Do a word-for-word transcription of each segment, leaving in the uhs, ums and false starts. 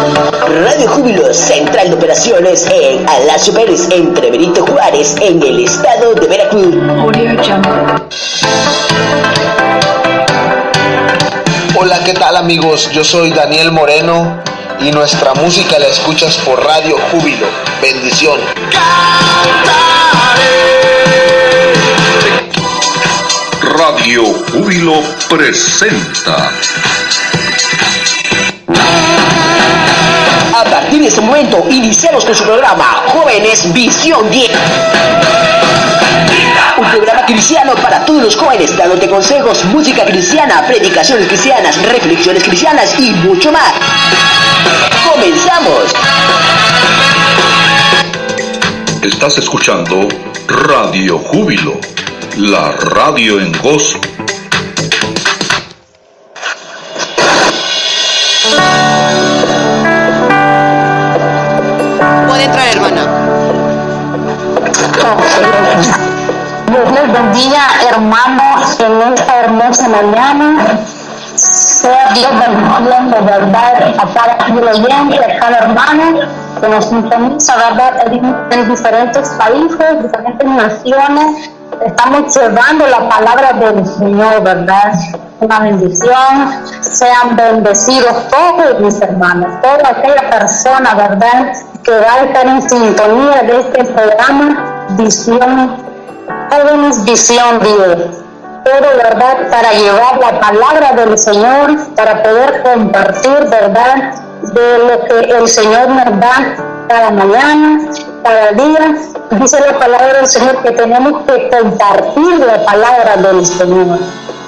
Radio Júbilo, central de operaciones en Alacio Pérez, entre Benito Juárez, en el estado de Veracruz. Hola, ¿qué tal amigos? Yo soy Daniel Moreno y nuestra música la escuchas por Radio Júbilo. Bendición. Radio Júbilo presenta. A partir de este momento iniciamos con su programa Jóvenes Visión diez. Un programa cristiano para todos los jóvenes, dándote consejos, música cristiana, predicaciones cristianas, reflexiones cristianas y mucho más. ¡Comenzamos! Estás escuchando Radio Júbilo, la radio en gozo. Puede entrar, hermana. Dios les bendiga, hermanos, en esta hermosa mañana. Sea Dios bendiciendo, verdad, a cada creyente, a cada hermano que nos sintoniza, verdad, en diferentes países, diferentes naciones. Estamos llevando la palabra del Señor, verdad. Una bendición. Sean bendecidos todos mis hermanos, toda aquella persona, verdad, que va a estar en sintonía de este programa Visión, Jóvenes Visión Dios. Todo, verdad, para llevar la palabra del Señor, para poder compartir, verdad, de lo que el Señor nos da cada mañana, cada día. Dice la palabra del Señor que tenemos que compartir la palabra del Señor.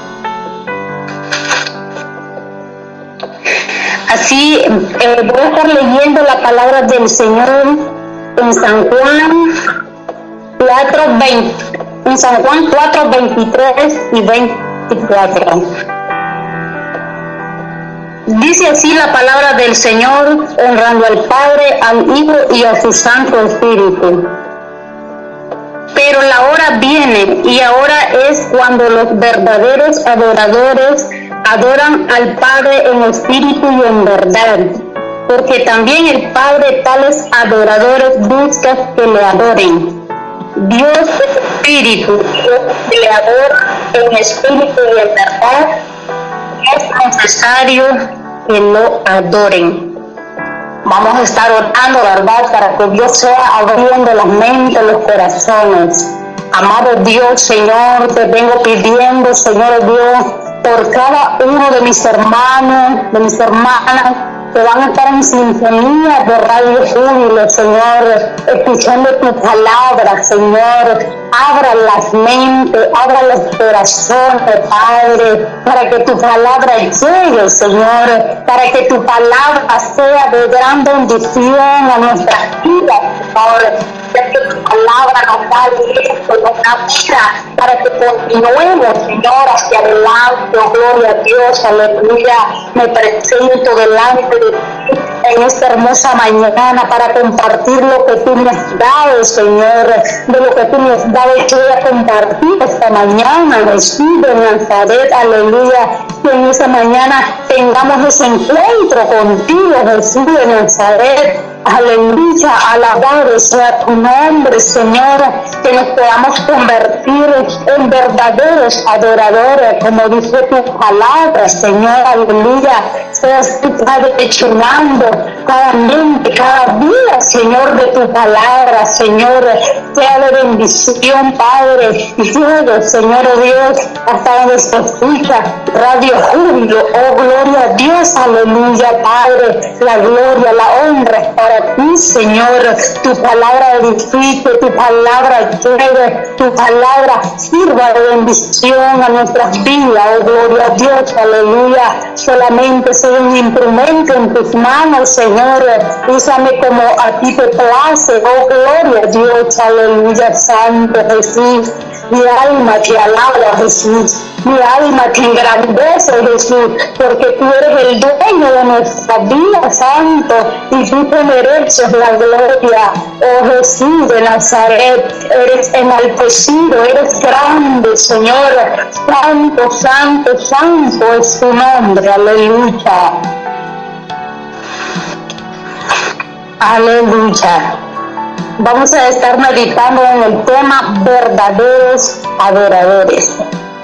Así, eh, voy a estar leyendo la palabra del Señor en San Juan cuatro veinte, en San Juan cuatro veintitrés y veinticuatro. Dice así la palabra del Señor, honrando al Padre, al Hijo y a su Santo Espíritu. Pero la hora viene y ahora es cuando los verdaderos adoradores adoran al Padre en espíritu y en verdad, porque también el Padre tales adoradores busca que le adoren. Dios es espíritu, que le adora en espíritu y en verdad. Es necesario que lo adoren. Vamos a estar orando, verdad, para que Dios sea abriendo las mentes, los corazones. Amado Dios, Señor, te vengo pidiendo, Señor Dios, por cada uno de mis hermanos, de mis hermanas, que van a estar en sintonía de Radio Júbilo, Señor, escuchando tu palabra, Señor. Abra las mentes, abra los corazones, Padre, para que tu palabra llegue, Señor, para que tu palabra sea de gran bendición a nuestras vidas, Señor. Que tu palabra nos da aliento, nos da vida, para que continuemos, Señor, hacia adelante. Oh, gloria a Dios, aleluya. Me presento delante de ti en esta hermosa mañana para compartir lo que tú me has dado, Señor, de lo que tú me has dado. Yo voy a compartir esta mañana, Jesús de Nazaret, aleluya. Que en esta mañana tengamos ese encuentro contigo, Jesús de Nazaret. Aleluya, alabado sea tu nombre, Señor, que nos podamos convertir en verdaderos adoradores, como dice tu palabra, Señor, aleluya. Seas tú, Padre, llenando cada mente, cada día, Señor, de tu palabra, Señor, sea de bendición, Padre. Llego, Señor Dios, hasta donde se escucha Radio Júbilo, oh, gloria a Dios, aleluya, Padre. La gloria, la honra es para ti, Señor. Tu palabra edifique, tu palabra llegue, tu palabra sirva de bendición a nuestras vidas, oh, gloria a Dios, aleluya. Solamente soy un instrumento en tus manos, Señor. Úsame como a ti te place, oh, gloria a Dios, aleluya, Santo Jesús. Mi alma te alaba, Jesús. Mi alma te engrandece, Jesús, porque tú eres el dueño de nuestra vida, Santo, y tú te mereces la gloria. Oh Jesús de Nazaret, eres enaltecido, eres grande, Señor. Santo, santo, santo es tu nombre, aleluya. Aleluya. Vamos a estar meditando en el tema verdaderos adoradores.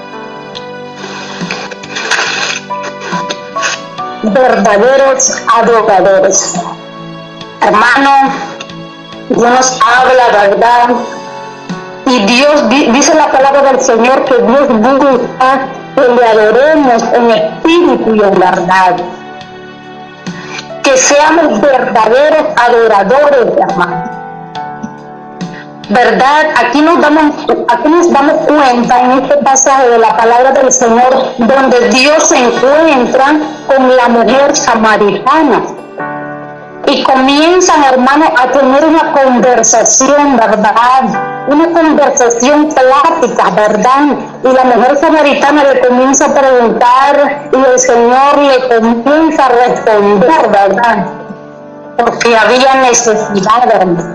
Verdaderos adoradores. Hermano, Dios nos habla, ¿verdad? Y Dios, dice la palabra del Señor, que Dios busca que le adoremos en espíritu y en verdad. Que seamos verdaderos adoradores, hermano. ¿Verdad? Aquí nos damos, aquí nos damos cuenta en este pasaje de la palabra del Señor, donde Dios se encuentra con la mujer samaritana. Y comienzan, hermanos, a tener una conversación, ¿verdad? Una conversación plática, ¿verdad? Y la mujer samaritana le comienza a preguntar y el Señor le comienza a responder, ¿verdad? Porque había necesidad, ¿verdad?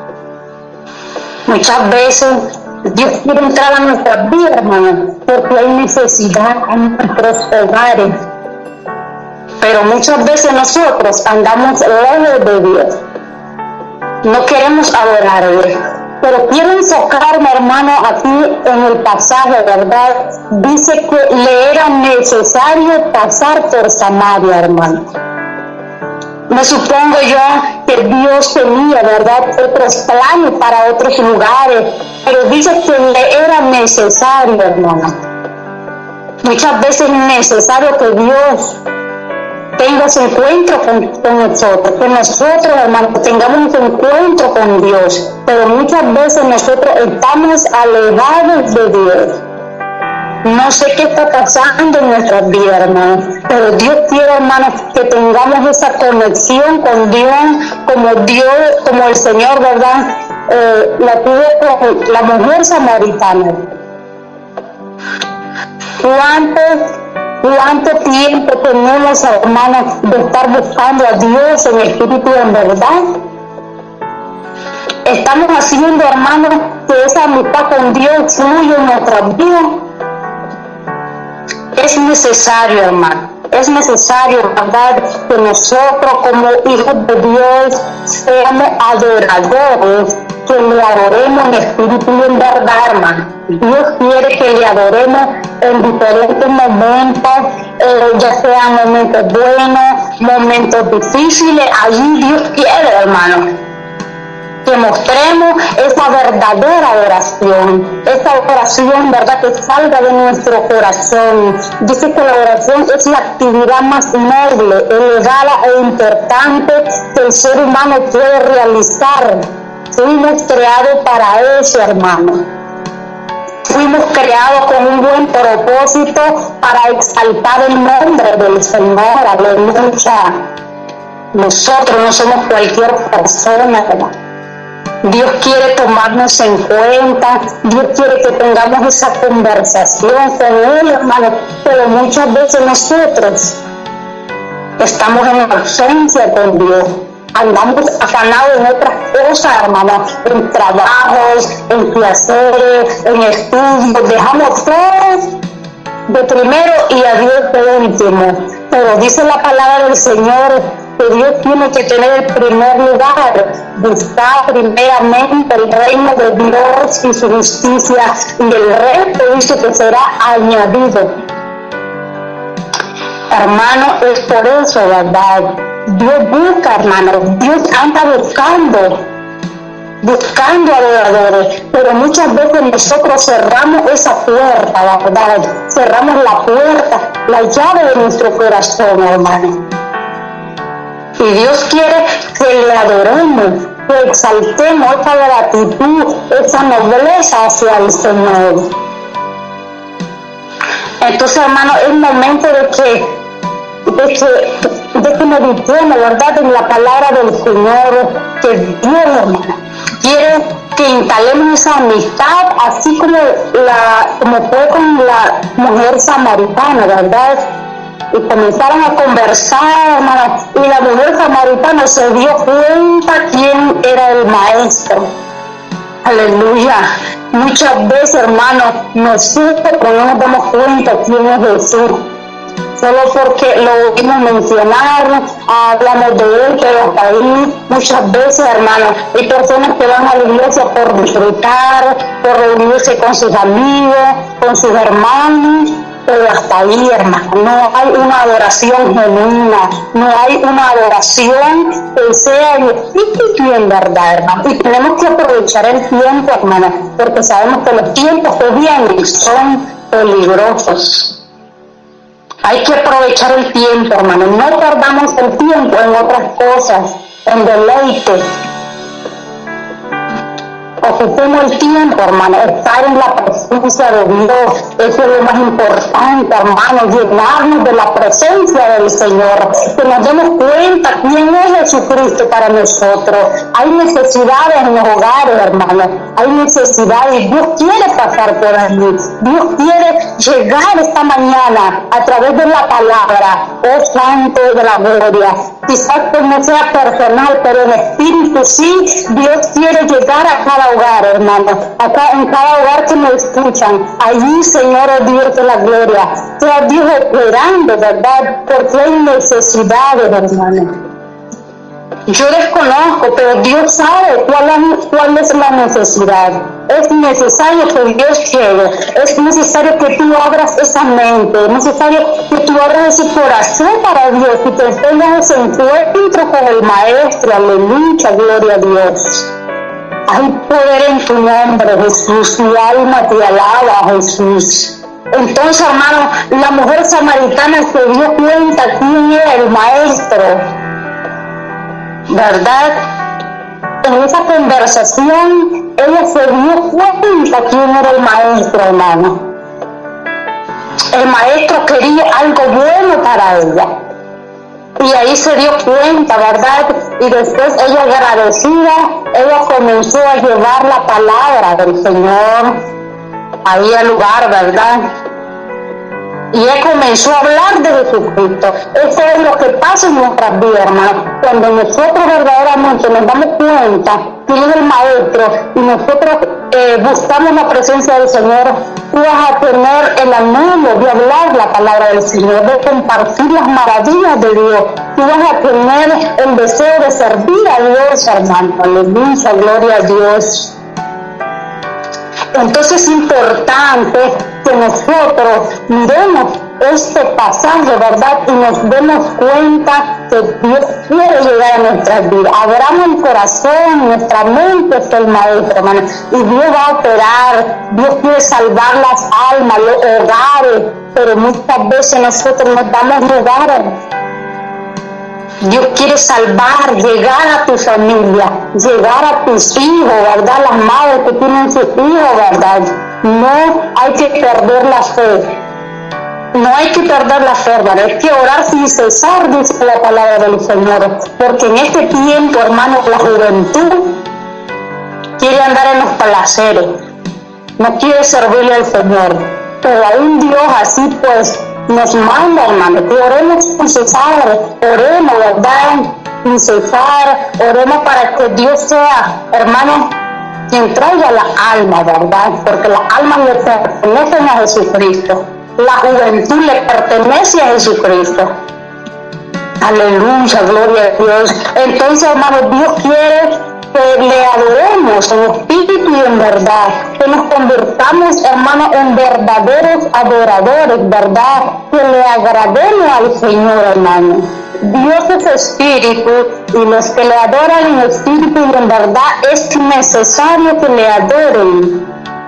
Muchas veces Dios quiere entrar a nuestras vidas, hermanos, porque hay necesidad en nuestros hogares. Pero muchas veces nosotros andamos lejos de Dios. No queremos adorarle. Pero quiero enfocarme, hermano, aquí en el pasaje, ¿verdad? Dice que le era necesario pasar por Samaria, hermano. Me supongo yo que Dios tenía, ¿verdad?, otros planes para otros lugares. Pero dice que le era necesario, hermano. Muchas veces es necesario que Dios tenga ese encuentro con, con nosotros, que nosotros, hermanos, tengamos un encuentro con Dios, pero muchas veces nosotros estamos alejados de Dios. No sé qué está pasando en nuestras vidas, hermanos, pero Dios quiere, hermanos, que tengamos esa conexión con Dios, como Dios, como el Señor, ¿verdad?, eh, la tuvo con la mujer samaritana. ¿Cuántos ¿Cuánto tiempo tenemos, hermanos, de estar buscando a Dios en espíritu y en verdad? Estamos haciendo, hermanos, que esa amistad con Dios fluya en nuestras vidas. Es necesario, hermano, es necesario, ¿verdad?, que nosotros como hijos de Dios seamos adoradores, que le adoremos en espíritu y en verdad, hermano. Dios quiere que le adoremos en diferentes momentos, eh, ya sean momentos buenos, momentos difíciles. Allí Dios quiere, hermano, que mostremos esa verdadera oración, esa oración, ¿verdad?, que salga de nuestro corazón. Dice que la oración es la actividad más noble, elevada e importante que el ser humano puede realizar. Fuimos creados para eso, hermano. Fuimos creados con un buen propósito para exaltar el nombre del Señor. Aleluya. Nosotros no somos cualquier persona, ¿verdad? Dios quiere tomarnos en cuenta. Dios quiere que tengamos esa conversación con Él, hermano. Pero muchas veces nosotros estamos en ausencia con Dios. Andamos afanados en otras cosas, hermanos, en trabajos, en quehaceres, en estudios. Dejamos todo de primero y a Dios de último. Pero dice la palabra del Señor que Dios tiene que tener el primer lugar. Buscar primeramente el reino de Dios y su justicia, y el resto dice que será añadido. Hermano, es por eso, ¿verdad? Dios busca, hermano, Dios anda buscando, buscando adoradores, pero muchas veces nosotros cerramos esa puerta, la verdad, cerramos la puerta, la llave de nuestro corazón, hermano. Y Dios quiere que le adoremos, que exaltemos esa gratitud, esa nobleza hacia el Señor. Entonces, hermano, es momento de que de que, de que meditemos, ¿verdad?, en la palabra del Señor, que Dios, hermano, quiere que instalemos esa amistad, así como, la, como fue con la mujer samaritana, ¿verdad? Y comenzaron a conversar, hermano, y la mujer samaritana se dio cuenta quién era el maestro. Aleluya. Muchas veces, hermano, nosotros no nos damos cuenta quién es Jesús. solo porque lo oímos mencionar, hablamos de él, pero hasta ahí muchas veces, hermanos, hay personas que van a la iglesia por disfrutar, por reunirse con sus amigos, con sus hermanos, pero hasta ahí, hermano, no hay una adoración genuina, no hay una adoración que sea en espíritu y en verdad, hermano. Y tenemos que aprovechar el tiempo, hermano, porque sabemos que los tiempos que vienen son peligrosos. Hay que aprovechar el tiempo, hermano. No perdamos el tiempo en otras cosas, en deleite. Ocupemos el tiempo, hermano, estar en la presencia de Dios. Eso es lo más importante, hermano, llenarnos de la presencia del Señor, que nos demos cuenta quién es Jesucristo para nosotros. Hay necesidades en los hogares, hermano, hay necesidades. Dios quiere pasar por allí. Dios quiere llegar esta mañana a través de la palabra. Oh Santo de la gloria. Quizás que no sea personal, pero en espíritu sí, Dios quiere llegar a cada hogar, hermano, acá en cada hogar que me escuchan. Allí, Señor, oh Dios de la gloria, sea Dios operando, ¿verdad? Porque hay necesidades, hermano. Yo desconozco, pero Dios sabe cuál es, cuál es la necesidad. Es necesario que Dios llegue, es necesario que tú abras esa mente, es necesario que tú abras ese corazón para Dios y que tengas ese encuentro con el Maestro. Aleluya, gloria a Dios. Hay poder en tu nombre, Jesús, mi alma te alaba, Jesús. Entonces, hermano, la mujer samaritana se dio cuenta quién era el Maestro, ¿verdad? En esa conversación, ella se dio cuenta quién era el Maestro, hermano. El Maestro quería algo bueno para ella. Y ahí se dio cuenta, ¿verdad? Y después ella, agradecida, ella comenzó a llevar la palabra del Señor ahí al lugar, ¿verdad? Y él comenzó a hablar de Jesucristo. Eso es lo que pasa en nuestras vidas, hermanos. Cuando nosotros verdaderamente nos damos cuenta quién es el Maestro y nosotros eh, buscamos la presencia del Señor, tú vas a tener el anhelo de hablar la palabra del Señor, de compartir las maravillas de Dios. Tú vas a tener el deseo de servir a Dios, hermano. Aleluya, gloria a Dios. Entonces es importante que nosotros miremos este pasaje, ¿verdad? Y nos demos cuenta que Dios quiere llegar a nuestras vidas. Abramos el corazón, nuestra mente es el Maestro, hermano. Y Dios va a operar, Dios quiere salvar las almas, los hogares, pero muchas veces nosotros nos damos lugar. Dios quiere salvar, llegar a tu familia, llegar a tus hijos, ¿verdad? Las madres que tienen sus hijos, ¿verdad? No hay que perder la fe. No hay que perder la fe, hermano. Hay que orar sin cesar, dice la palabra del Señor. Porque en este tiempo, hermano, la juventud quiere andar en los placeres. No quiere servirle al Señor. Pero aún Dios así pues nos manda, hermano, que oremos sin cesar, oremos, ¿verdad? Sin cesar, oremos para que Dios sea, hermano, quien traiga la alma, ¿verdad? Porque las almas le pertenecen a Jesucristo. La juventud le pertenece a Jesucristo. Aleluya, gloria a Dios. Entonces, hermano, Dios quiere que le adoremos en espíritu y en verdad, que nos convirtamos, hermano, en verdaderos adoradores, ¿verdad? Que le agrademos al Señor, hermano. Dios es espíritu y los que le adoran en espíritu y en verdad es necesario que le adoren.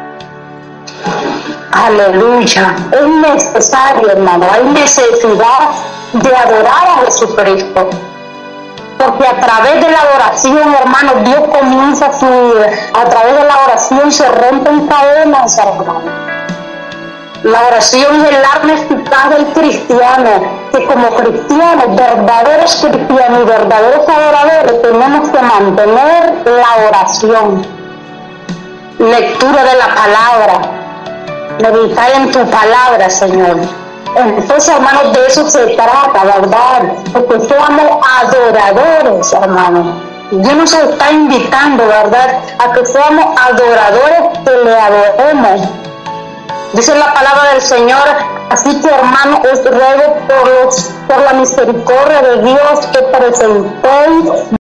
Aleluya, es necesario, hermano, hay necesidad de adorar a Jesucristo. Porque a través de la oración, hermano, Dios comienza a fluir. A través de la oración se rompen cadenas, hermano. La oración es el arma eficaz del cristiano, que como cristianos, verdaderos cristianos y verdaderos adoradores, tenemos que mantener la oración. Lectura de la palabra. Meditar en tu palabra, Señor. Entonces, hermanos, de eso se trata, ¿verdad? Porque seamos adoradores, hermanos. Dios nos está invitando, ¿verdad?, a que seamos adoradores, que le adoremos. Dice la palabra del Señor, así que hermano, os ruego por, los, por la misericordia de Dios que presentéis